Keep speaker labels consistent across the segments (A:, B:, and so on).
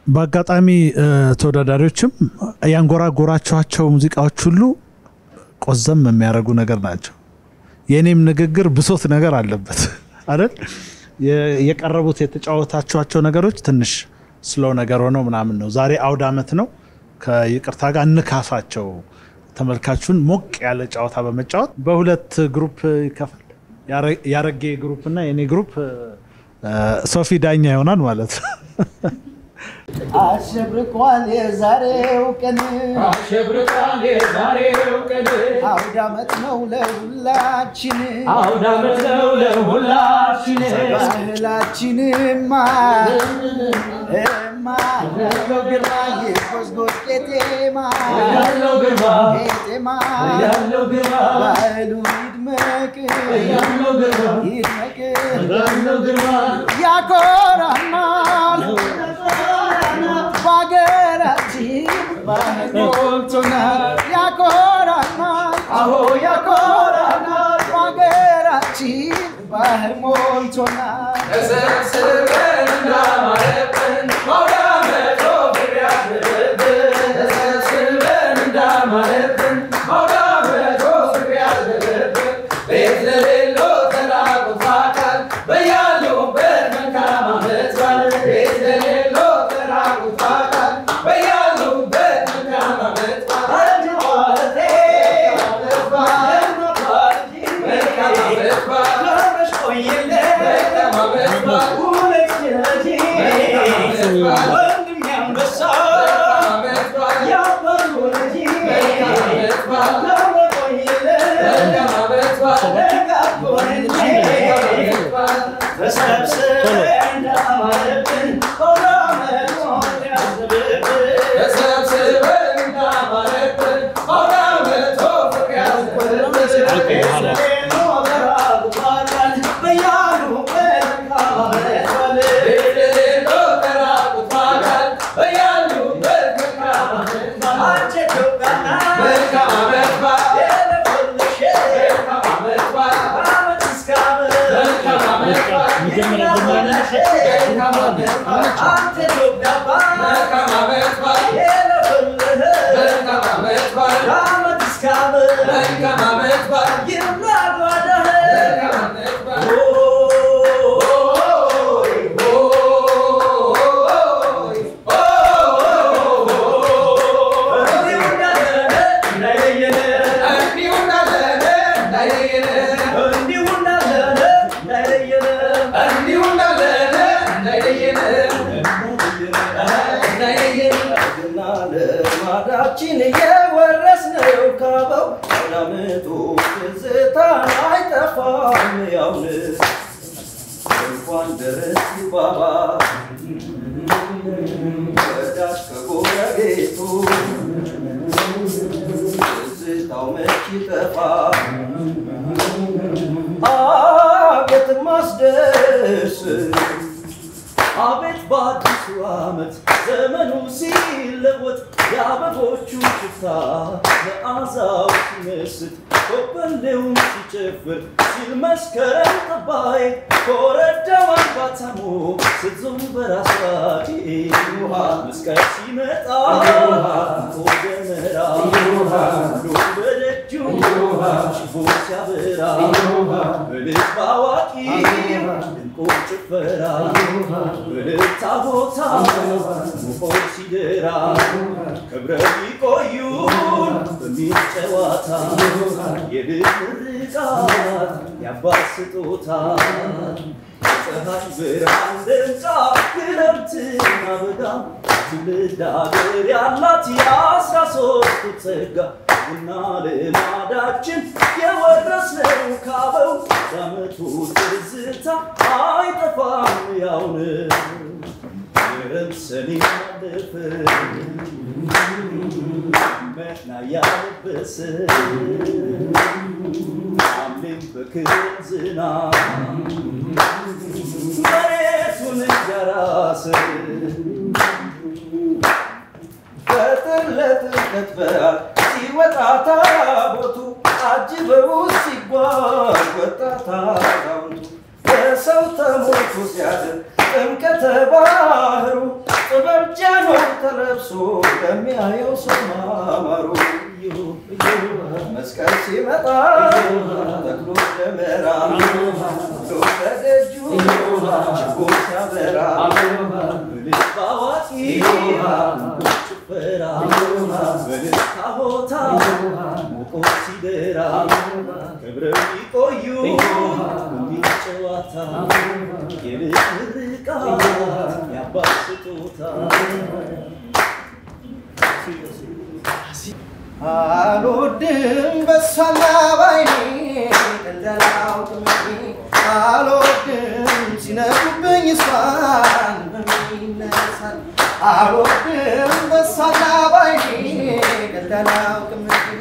A: በአጋጣሚ ተወዳዳሪዎችም ያንጎራጎራቸው ሙዚቃዎች ሁሉ ቆዘም የሚያረጉ ነገር ናቸው የኔም ንግግር ብሶት ነገር አለበት አይደል የቀረቡት የተጫወታቸው ነገሮች ትንሽ ስሎ ነገር ሆኖ ምናምን ነው ዛሬ አውድ አመት ነው ከይቅርታ ጋር እንካፋቸው ተመልካቹን ሞቅ ያለ ጫዋታ በመጫወት በሁለት ግሩፕ ይከፋል ያረጌ ግሩፕ እና የኔ ግሩፕ ሶፊ ዳኛ ይሆናል ማለት ነው
B: አሸብርቋል የዛሬው ቀን አውድ አመት ነው ለሁላችን ባህላችንማ ያለው ግርማ የኮስጎስ ቄጤማ ባህሉ ይድመቅ ያኮራናል ባገራችን ባህሎቶናል ያኮራናል ባገራችን ባህሎቶናል ተሰብስበን እንዳማረብን ማውዳመቶ ፍቅሪያዝብን ተሰብስበን እንዳማረብን ማውዳመቶ ፍቅሪያዝብን ቤት ለሌሎ ተራቁት አካል በያሉበት መልካም አመት በዓል ቤት ለሌሎ ተራቁት አካል በያሉበት መልካም አመት በዓል
C: አቤት ባዲሱ አመት ዘመኑ ሲለወጥ ያበቦቹ ሽታ መዓዛው ሲመስጥ ኮበሌው ሲጨፍር ሲል መስከረም ጠባይ ኮረዳው አንባታሙ ስትዞም በራስዋቂ መስቀል ሲመጣ ኮደመራ በደጁ ሽቦ ሲያበራ በልብ አዋቂ ድንቆ ጭፈራ በልብታ ቦታ ሙቆ ሲደራ ከብረው ይቆዩን በሚል ጨዋታ የልብ ርቃት ያባት ስጦታ ፀሐይ ብርሃን ደምቃ ክረምትና በጋ ትውልድ አገር ያላት የ13ቱ ጸጋ ቡና ልማዳችን የወረስነው ካበው በዓመቱ ትዝታ አይጠፋም ያው ነው ክረምት ሰኔ አለፈ መና ያለበሰ ሐምሌም በክረምት ዝናብ መሬቱን እያራሰ በጥለት በዓል ሲወጣ ታቦቱ አጅበው ሲጓዝ ወጣት አዛውንቱ በሰው ተሞልቶ ሲያድር ጥምቀተ ባህሩ ጥበብ ጎጃኖ ተለብሶ ለሚያየው ሰው ማማሩ መስቀል ሲመጣ ተክሎ ደመራ በደጁ ችቦ ሲያበራ በልባ ዋቂ ጭፈራ በልታ ሆታ ሞቆ ሲደራ ክብረው ይቆዩ ጨዋታ የልጅ ምርቃት የአባት ስጦታ አልወድም በሷና ባይኔ እንደላው ትምኝ አልወድም ሲነኩብኝ እሷን በሚነሳል አልወድም በሷና ባይኔ እንደላው ትምኝ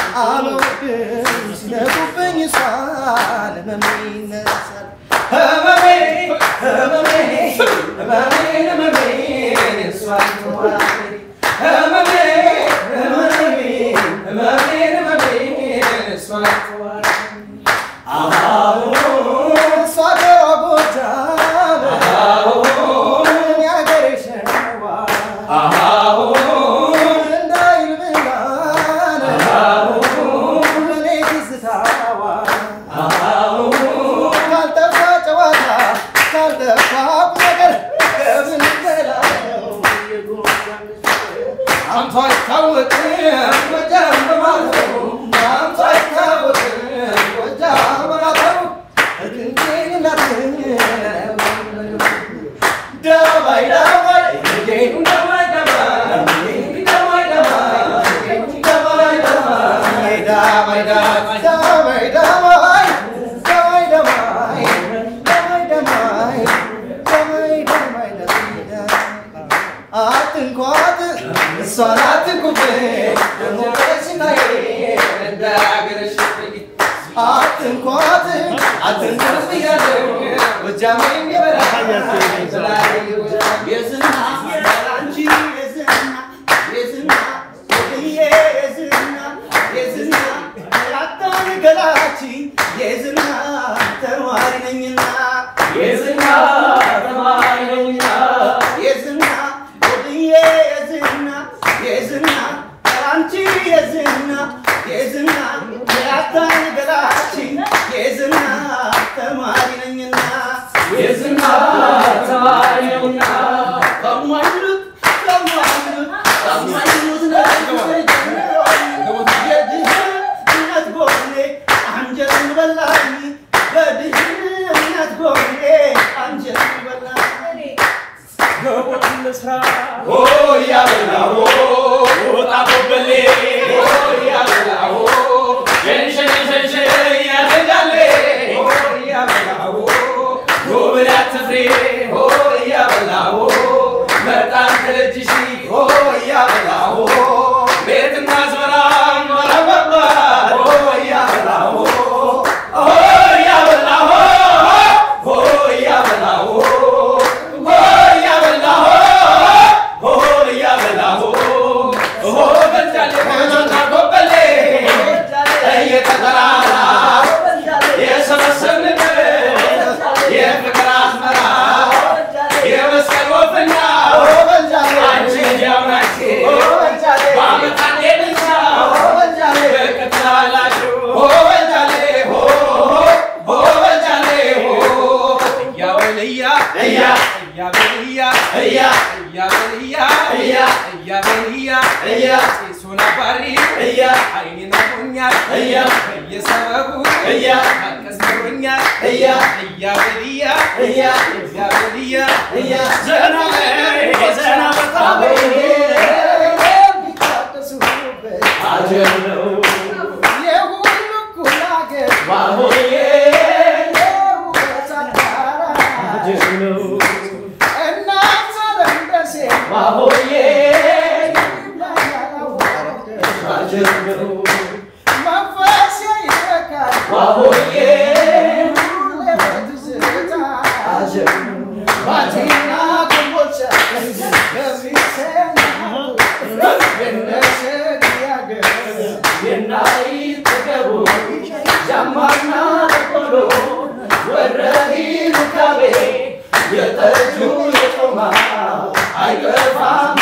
C: አልወድም ሲነኩብኝ እሷን በሚነሳል ህመሜ ህመሜ ህመሜ ህመሜ እሷን ተዋለኝ ህመሜ
B: I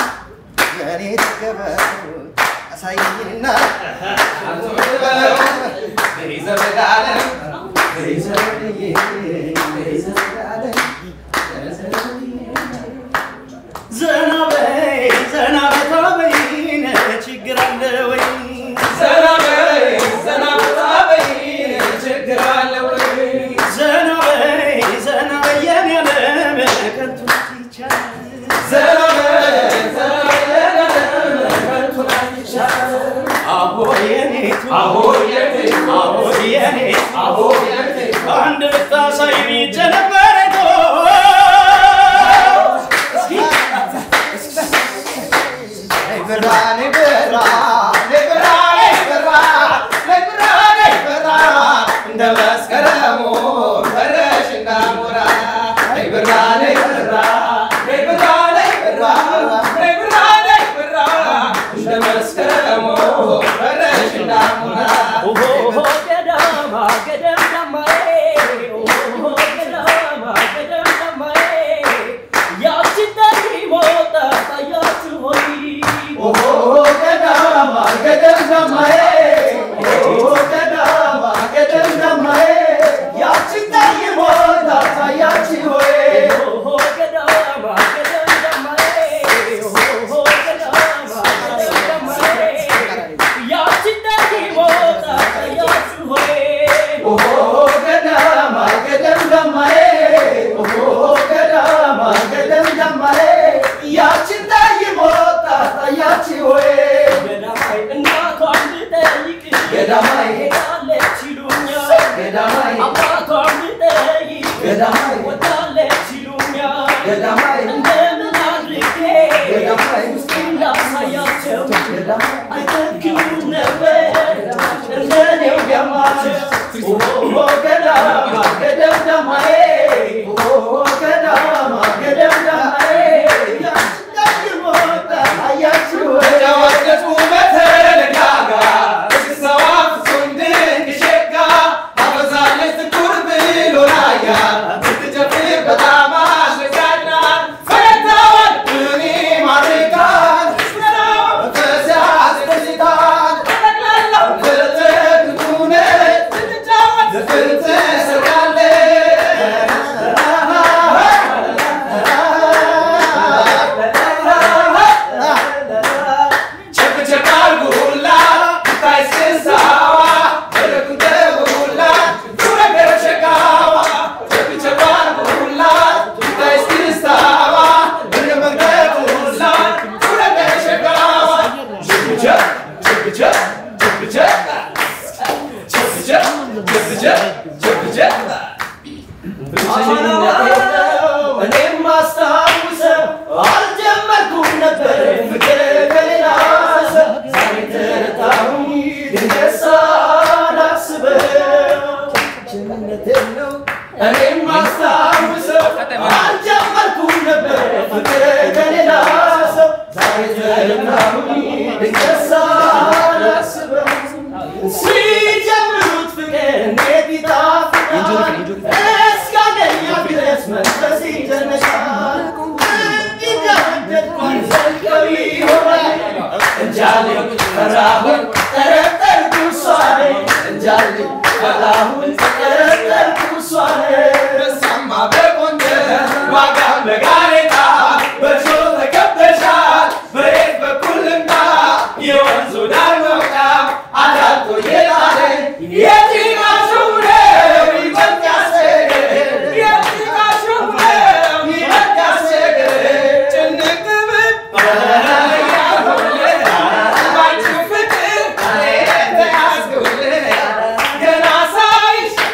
C: የኔ ተገበሩ አሳይኝና ዘና በይ ችግር አለ ወይ ዘና በይ ችግር አለ ወይ ዘና በይ የኔ ዓለም ከንቱ ይቻላል ዘና በይ ከንቱ ይቻላል አቦ የኔ አንድ ብታሳይ ብቻ ነበር እኮ
B: Can I say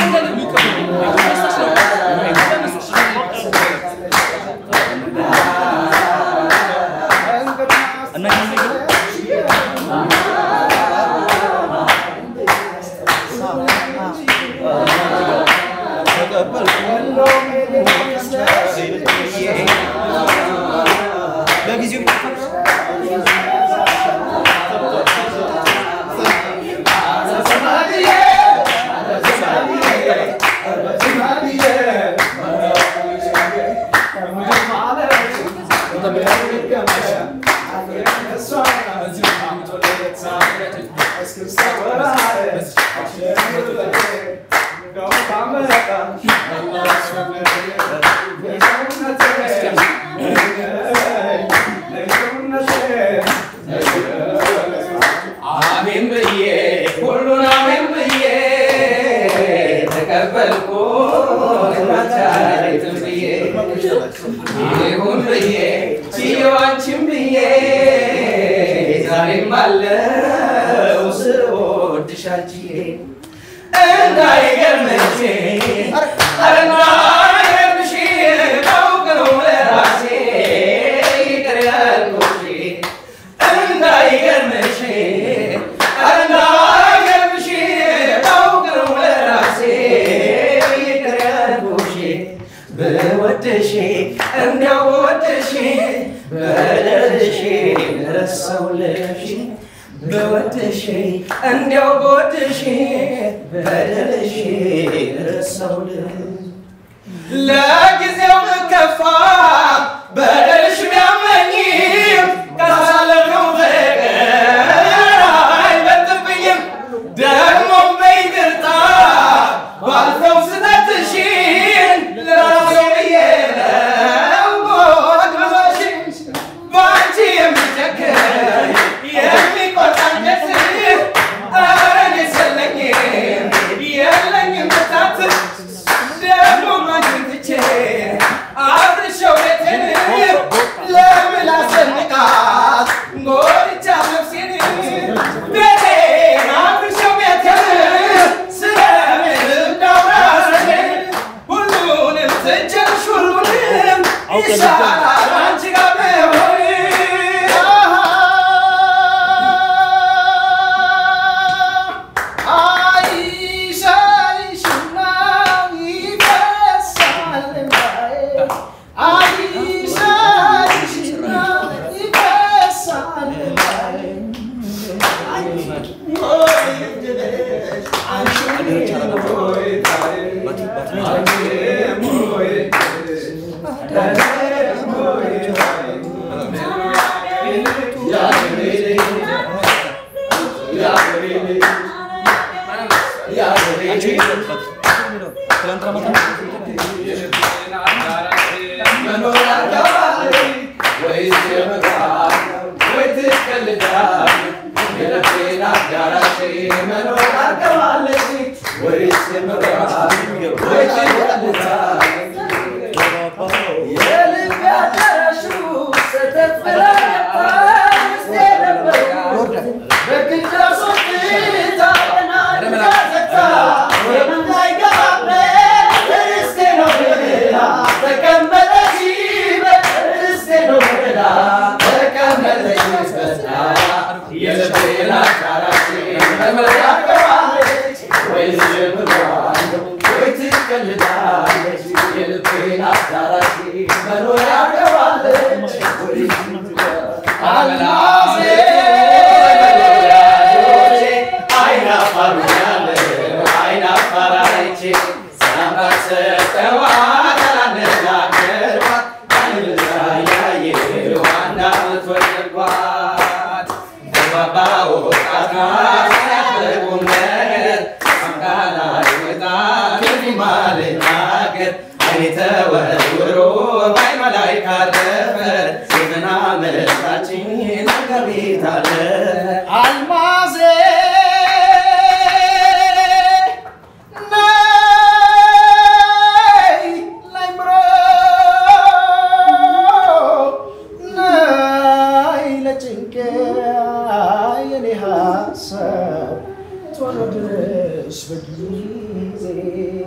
B: Tono de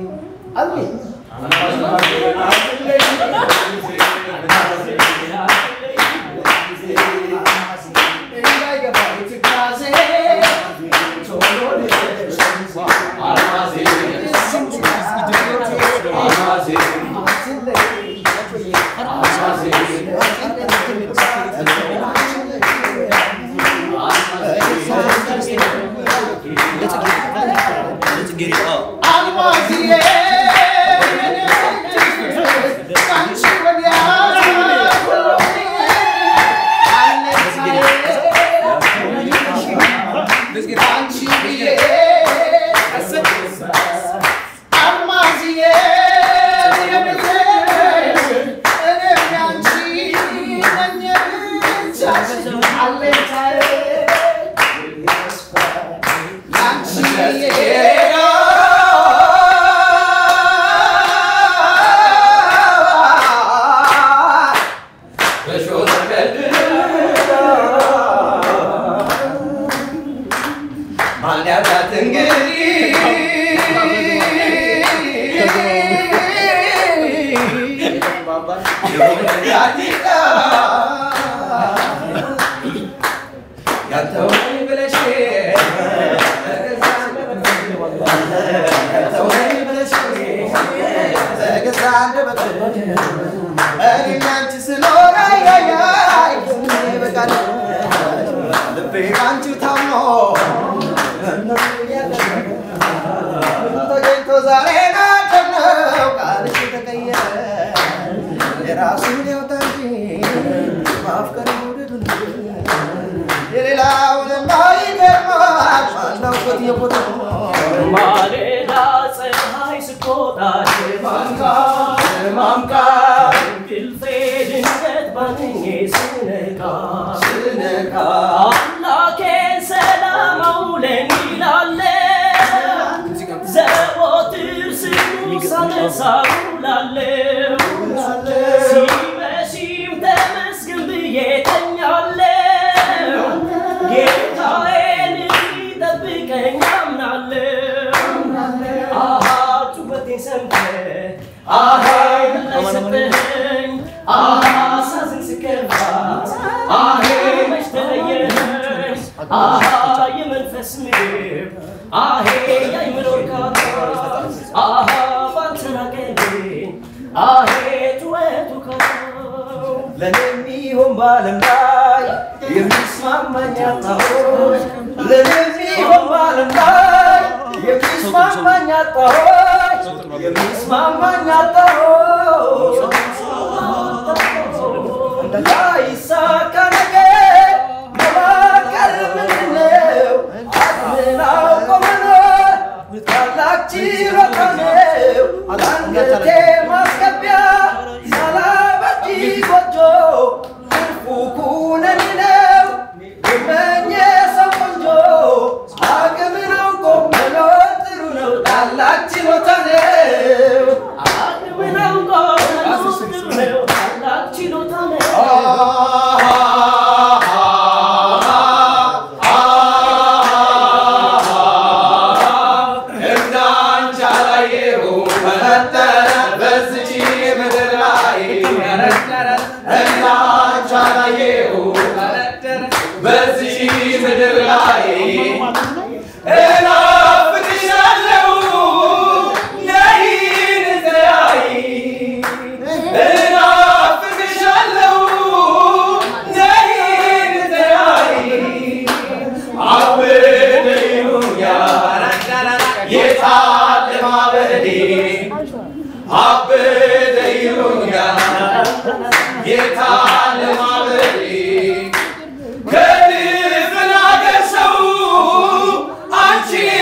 B: Anchi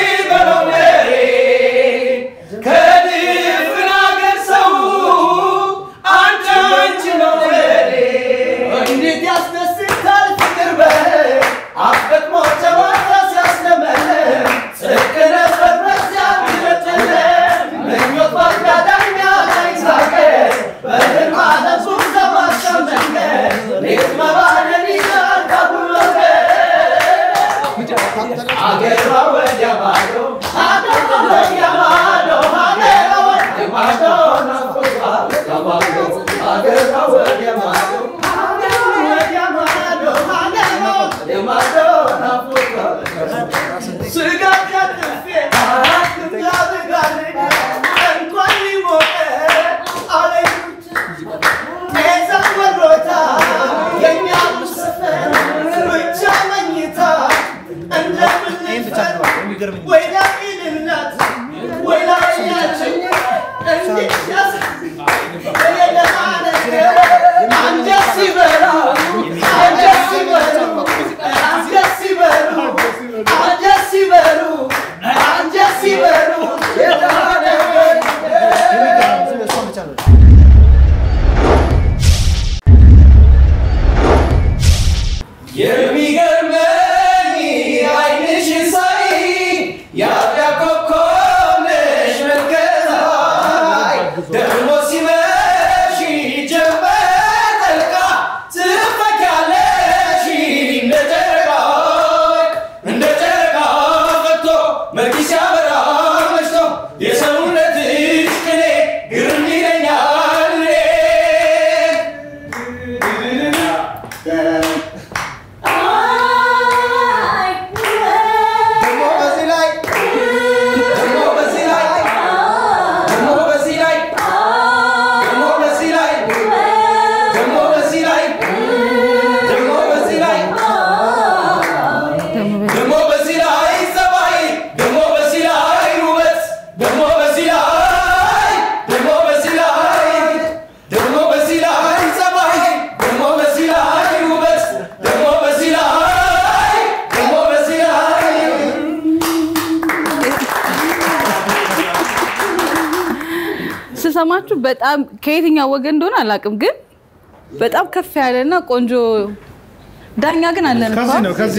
D: ስሰማችሁ በጣም ከየትኛው ወገን እንደሆነ አላቅም ግን በጣም ከፍ ያለና ቆንጆ ዳኛ ግን አለን
A: ከዚህ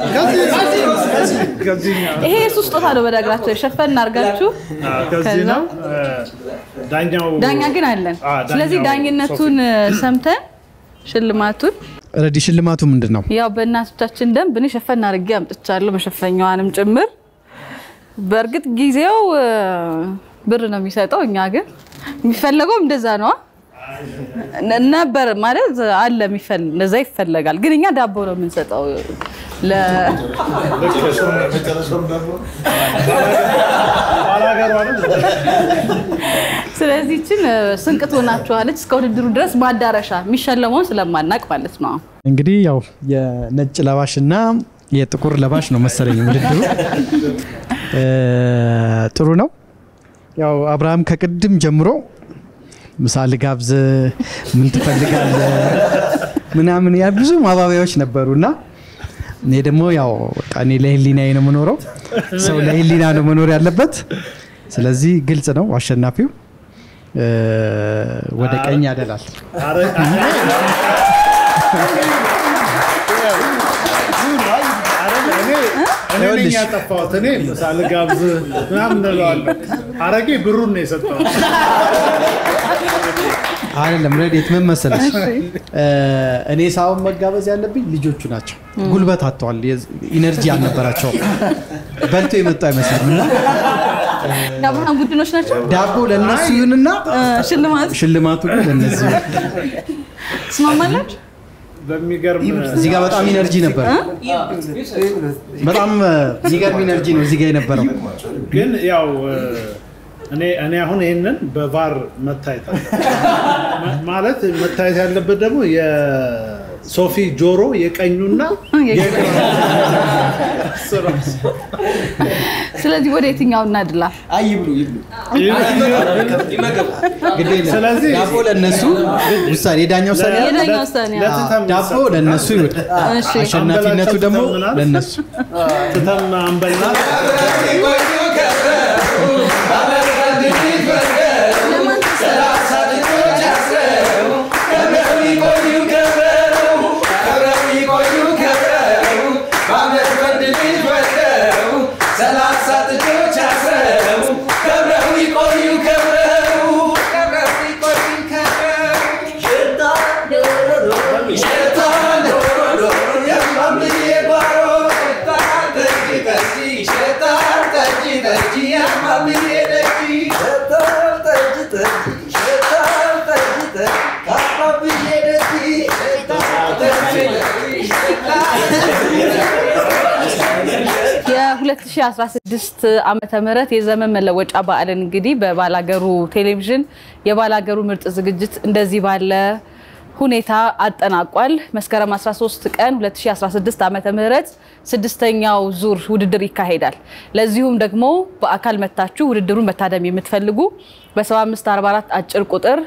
D: ይሄ ስጦታ ነው በዳግራችሁ ሸፈን አርጋችሁ
A: ከዚህ ነው
D: ዳኛ ግን አለን ስለዚህ ዳኝነቱን ሰምተን ሽልማቱን
E: ረዲ ሽልማቱ ምንድነው
D: ያው በእናቶቻችን ደም ብኔ ሸፈን አርጌ አምጥቻለሁ መሸፈኛዋንም ጭምር በርግጥ ጊዜው ብር ነው የሚሰጠው እኛ ግን የሚፈልገው እንደዛ ነው ነበር ማለት አለ የሚፈልግ እንደዛ ይፈልጋል ግን እኛ ዳቦ ነው የምንሰጠው ስለዚህ እቺን ስንቅት ሆናችኋለች እስከ ውድድሩ ድረስ ማዳረሻ የሚሸለመውን ስለማናቅ ማለት ነው
E: እንግዲህ ያው የነጭ ለባሽና የጥቁር ለባሽ ነው መሰለኝ ውድድሩ ጥሩ ነው ያው አብርሃም ከቅድም ጀምሮ ምሳሌ ጋብዘ ምን ትፈልጋለህ ምናምን ያ ብዙ ማባቢያዎች ነበሩና እኔ ደግሞ ያው እኔ ለህሊናዬ ነው መኖረው ሰው ለህሊና ነው መኖር ያለበት ስለዚህ ግልጽ ነው አሸናፊው ወደ ቀኝ ያደላል
A: እኔ ያጠፋሁት እኔ ምሳሌ ጋብዝ ምናምን ነው አረጌ ብሩን ነው የሰጠው
E: አይደለም ረዲት ምን መሰለሽ እኔ ሳውን መጋበዝ ያለብኝ ልጆቹ ናቸው ጉልበት አጥተዋል ኢነርጂ አልነበራቸው በልቶ የመጣ አይመስልምና
D: ዳቦና ቡድኖች ናቸው
E: ዳቦ ለነሱ ይሁንና ሽልማቱ ለነሱ
D: ስማማላችሁ
A: በሚገርም
E: እዚህ ጋር በጣም ኢነርጂ ነበር በጣም የሚገርም ኢነርጂ ነው እዚህ ጋር የነበረው
A: ግን ያው እኔ አሁን ይሄንን በቫር መታየት ማለት መታየት ያለበት ደግሞ የሶፊ ጆሮ የቀኙና
D: ስለዚህ ወደ የትኛው እናድላ
C: ይብሉ
A: ስለዚህ
E: ዳቦ ለነሱ ውሳኔ የዳኛው ውሳኔ ዳቦ ለነሱ ይወድ አሸናፊነቱ ደግሞ ለነሱ
A: ተተማ አንበልና የ2016 ዓመተ ምህረት የዘመን መለወጫ በዓልን እንግዲህ በባላገሩ ቴሌቪዥን የባላገሩ ምርጥ ዝግጅት እንደዚህ ባለ
D: ሁኔታ አጠናቋል መስከረም 13 ቀን 2016 ዓመተ ምህረት ስድስተኛው ዙር ውድድር ይካሄዳል ለዚሁም ደግሞ በአካል መታችሁ ውድድሩን መታደም የምትፈልጉ በ7544 አጭር ቁጥር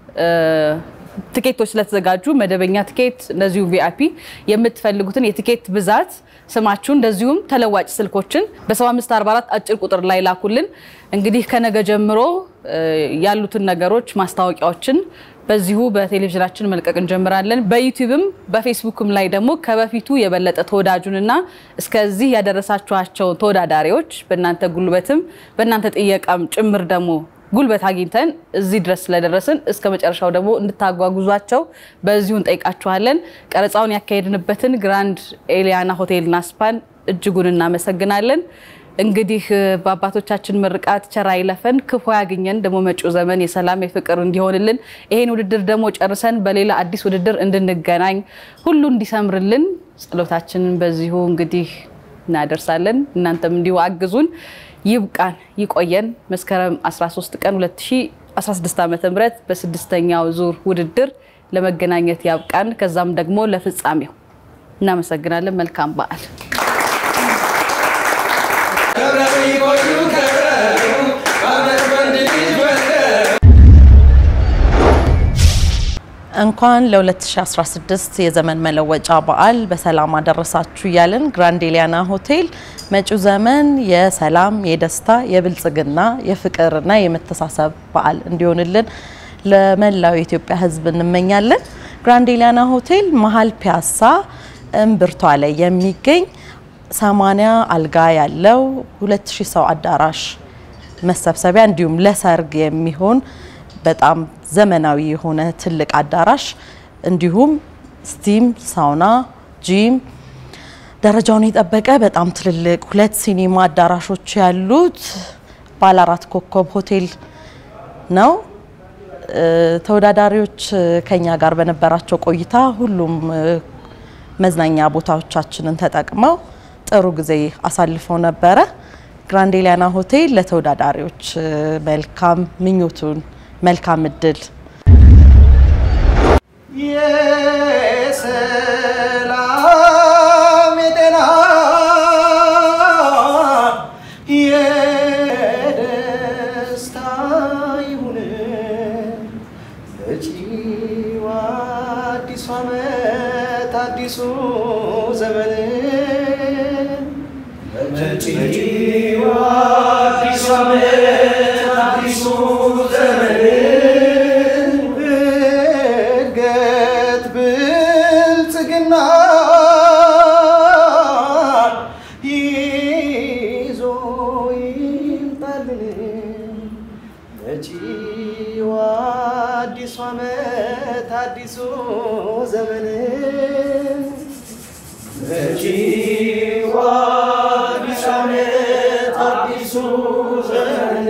D: ቲኬቶች ስለተዘጋጁ መደበኛ ቲኬት እንደዚሁ ቪአይፒ የምትፈልጉትን የቲኬት ብዛት ስማችሁን እንደዚሁም ተለዋጭ ስልኮችን በ7544 አጭር ቁጥር ላይ ላኩልን እንግዲህ ከነገ ጀምሮ ያሉትን ነገሮች ማስታወቂያዎችን በዚሁ በቴሌቪዥናችን መልቀቅ እንጀምራለን በዩቲዩብም በፌስቡክም ላይ ደግሞ ከበፊቱ የበለጠ ተወዳጁንና እስከዚህ ያደረሳችኋቸው ተወዳዳሪዎች በእናንተ ጉልበትም በእናንተ ጥያቄም ጭምር ደግሞ ጉልበት አግኝተን እዚህ ድረስ ስለደረስን እስከ መጨረሻው ደግሞ እንድታጓጉዟቸው በዚሁን ጠይቃችኋለን ቀረጻውን ያካሄድንበትን ግራንድ ኤሊያና ሆቴልና ስፓን እጅጉን እናመሰግናለን እንግዲህ በአባቶቻችን ምርቃት ቸራ ይለፈን ክፉ ያገኘን ደግሞ መጪው ዘመን የሰላም የፍቅር እንዲሆንልን ይሄን ውድድር ደግሞ ጨርሰን በሌላ አዲስ ውድድር እንድንገናኝ ሁሉ እንዲሰምርልን ጸሎታችንን በዚሁ እንግዲህ እናደርሳለን እናንተም እንዲሁ አግዙን ይብቃን ይቆየን መስከረም 13 ቀን 2016 ዓመተ ምህረት በስድስተኛው ዙር ውድድር ለመገናኘት ያብቃን ከዛም ደግሞ ለፍጻሜው እናመሰግናለን መልካም በዓል
F: እንኳን ለ2016 የዘመን መለወጫ በዓል በሰላም አደረሳችሁ ያለን ግራንድ ኤሊያና ሆቴል መጪው ዘመን የሰላም የደስታ የብልጽግና የፍቅርና የመተሳሰብ በዓል እንዲሆንልን ለመላው የኢትዮጵያ ሕዝብ እንመኛለን ግራንድ ኤሊያና ሆቴል መሃል ፒያሳ እምብርቷ ላይ የሚገኝ 80 አልጋ ያለው 2000 ሰው አዳራሽ መሰብሰቢያ እንዲሁም ለሰርግ የሚሆን በጣም ዘመናዊ የሆነ ትልቅ አዳራሽ እንዲሁም ስቲም ሳውና ጂም ደረጃውን የጠበቀ በጣም ትልልቅ ሁለት ሲኒማ አዳራሾች ያሉት ባለ 4 ኮከብ ሆቴል ነው ተወዳዳሪዎች ከኛ ጋር በነበራቸው ቆይታ ሁሉም መዝናኛ ቦታዎቻችንን ተጠቅመው ጥሩ ጊዜ አሳልፈው ነበረ ግራንድ ኤሊያና ሆቴል ለተወዳዳሪዎች መልካም ምኞቱን መልካም እድል
B: የሰላም የጤና የደስታ ይሁን መጪው አዲሱ ዓመት አዲሱ ዘመን መጪው አዲሱ ዓመት አዲሱ ዘመን እድገት ብልጽግና ይዞ ይምጣልን መጪው አዲሱ ዓመት አዲሱ ዘመን መጪው አዲሱ ዓመት አዲሱ ዘመን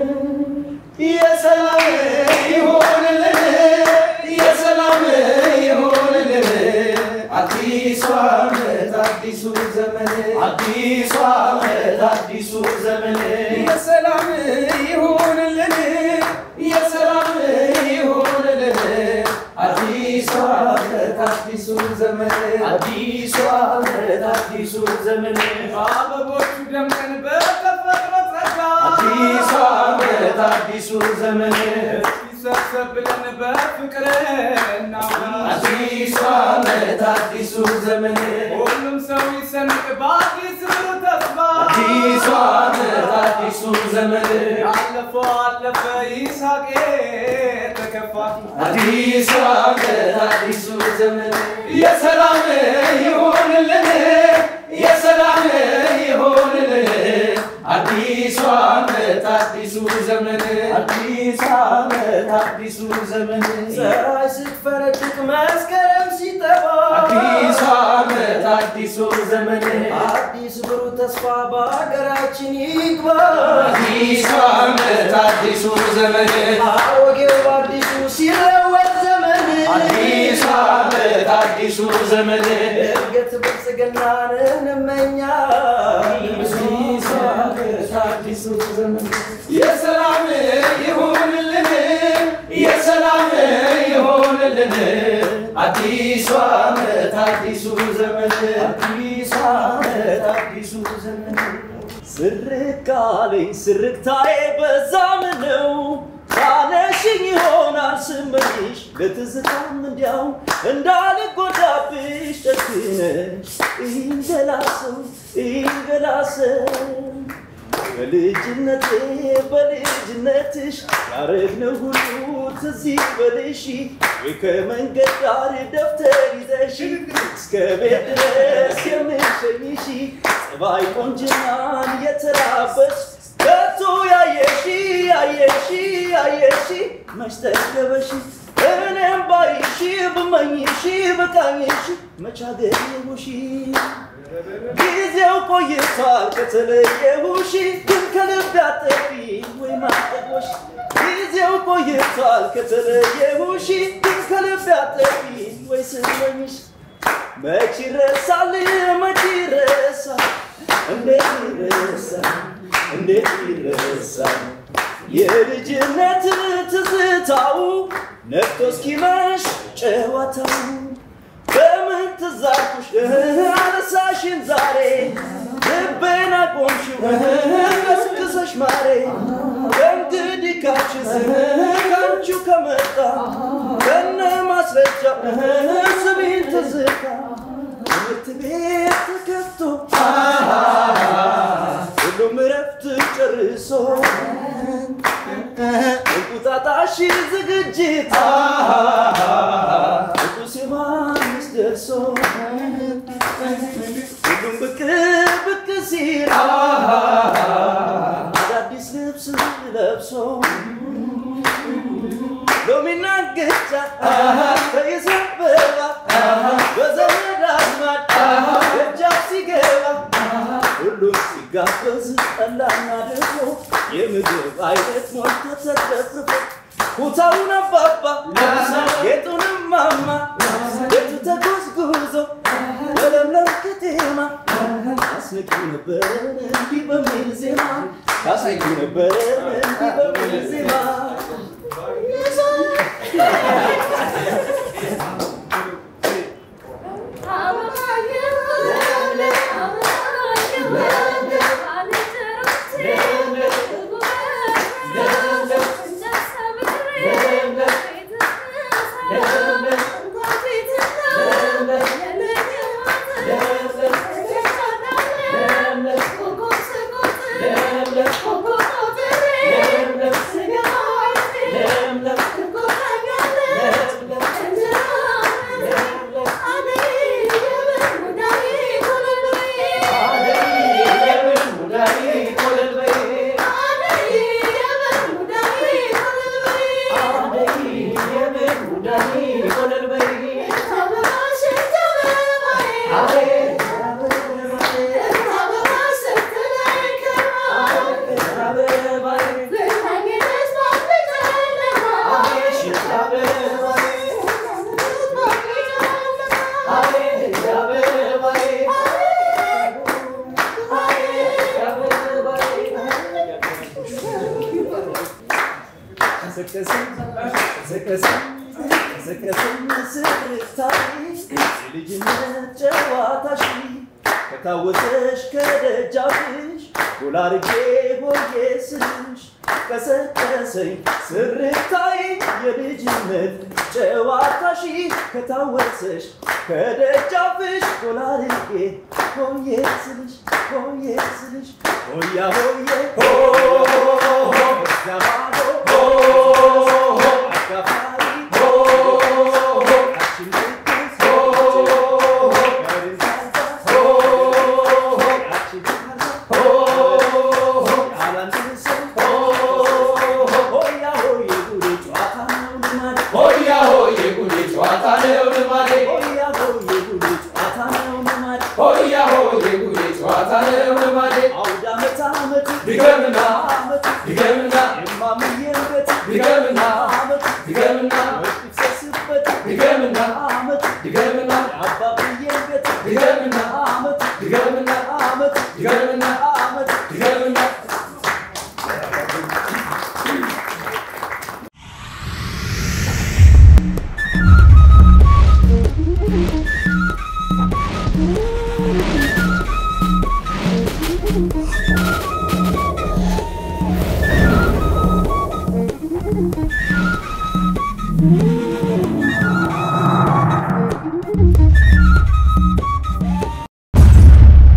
B: የሰላም ይሁንልን የሰላም ይሁንልን አዲሱ ዓመት አዲሱ ዘመን አዲሱ ዓመት አዲሱ ዘመን የሰላም ይሁንልን የሰላም ይሁንልን አዲሱ ዓመት አዲሱ ዘመን አዲሱ ዓመት አዲሱ ዘመን አበቦቹ ደምቀን በተፈጥሮ ጸጋ አዲሱ ዓመት አዲሱ ዘመን ይሰብሰብ ብለን በፍቅርና አዲሱ ዓመት አዲሱ ዘመን ሁሉም ሰው ይሰንቅ በአዲስ ብሩህ ተስፋ አዲሱ ዓመት አዲሱ ዘመን አለፈው አለፈ ይሳቄ ተከፋ አዲሱ ዓመት አዲሱ ዘመን የሰላም ይሁንልን የሰላም ይሁንልን አዲሱ ዓመት አዲሱ ዘመን አዲሱ ዓመት አዲሱ ዘመን ፀሐይ ስትፈነጥቅ መስከረም ሲጠባ አዲሱ ዓመት አዲሱ ዘመን አዲስ ብሩህ ተስፋ በሀገራችን ይግባ አዲሱ ዓመት አዲሱ ዘመን አሮጌው በአዲሱ ሲለወጥ ዘመን አዲሱ ዓመት አዲሱ ዘመን እድገት ብልጽግናን እንመኛለን አዲሱ ዓመት አዲሱ ዘመን የሰላም ይሁንልን የሰላም ይሁንልን አዲሱ ዓመት አዲሱ ዘመን አዲሱ ዓመት አዲሱ ዘመን
C: ስርቃለኝ ስርቅታዬ በዛም ነው ሳነሽኝ ይሆናል ስመኝሽ ለትዝታም እንዲያው እንዳልጎዳብሽ ደክነሽ ይንገላሰው በልጅነትሽ ያረግነው ሁሉ ትዝ ይበልሽ ወይ ከመንገድ ዳር ደብተር ይዘሽ እስከ ቤት ድረስ የምሸኝሽ ጸባይ ቆንጅናን የተላበሽ ከቶ ያየሽ መች ተገበሽ እኔም ባይሽ ብመኝሽ በቃኝሽ መች አገኘሁሽ ጊዜው ቆይቷል ከተለየሁሽ ግን ከልብ ያጠፊ ወይ ማጠቆሽ ጊዜው ቆይቷል ከተለየሁሽ ግን ከልብ ያጠፊ ወይ ስመኝሽ መች ይረሳል እንዴት ይረሳል የልጅነት ትዝታው ነፍቶ እስኪመሽ ጨዋታው በምን ትዛኩሽ አነሳሽን ዛሬ ልቤን አቆምሽው ቀስቅሰሽ ማሬ ከእንግዲህ ካንቺስ ካንቺው ከመጣ ከነ ማስረጃው ስሜን ትዝታ ትምህርት ቤት ተከፍቶ ሁሉም እረፍት ጨርሶ እንቁጣጣሽ ዝግጅት ቅዱስ ዮሐንስ ደርሶ ሁሉም ብቅ ሲል አዳዲስ ልብስ ለብሶ ሎሚና ገጫ ተይዘበባ በዘመድ አዝማድ ደጃፍ ሲገባ ሁሉም ሲጋበዝ ጠላና ደርሶ የምግብ አይነት ሞልቶ ተትረፍርፎ ኩታውን አባባ ጌጡንም ማማ ቤቱ ተጎዝጉዞ በለምለም ከተማ አስነቂ ነበር እንዲህ በሚል ዜማ አስነቂ ነበር እንዲህ በሚል ዜማ ከታወሰሽ ከደጃፍሽ ጎላርጌ ሆዬ ስልሽ ቀሰቀሰኝ ስርታይ የልጅነት ጨዋታሽ ከታወሰሽ ከደጃፍሽ ጎላርጌ ሆዬ ስልሽ ሆያ ሆዬ ሆ ዘማዶ ሆ አካፋሪ ሆ Digamna,